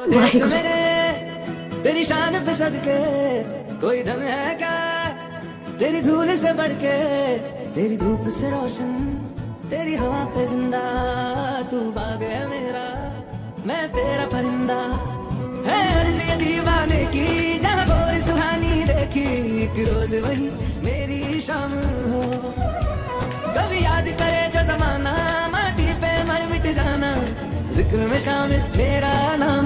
देश मेरे तेरी शान पे सदके कोई दम है क्या तेरी धूल से बढ़ के, तेरी धूप से रोशन, तेरी हवा पे जिंदा। तू बाग है मेरा, मैं तेरा परिंदा। है अर्ज़ ये दीवाने की जहाँ बोरी सुहानी देखी, एक रोज वही मेरी शाम हो। कभी याद करे जो जमाना, माटी पे मर मिट जाना, जिक्र में शामिल मेरा नाम।